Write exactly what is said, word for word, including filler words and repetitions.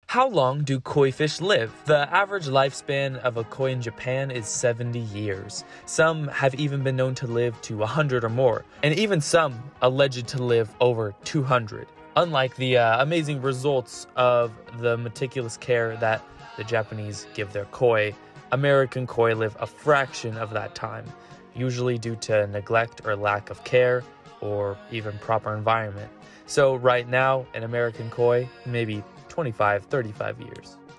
How long do koi fish live? The average lifespan of a koi in Japan is seventy years. Some have even been known to live to one hundred or more, and even some alleged to live over two hundred. Unlike the uh, amazing results of the meticulous care that the Japanese give their koi, American koi live a fraction of that time, usually due to neglect or lack of care, or even proper environment. So right now, an American koi, maybe twenty-five, thirty-five years.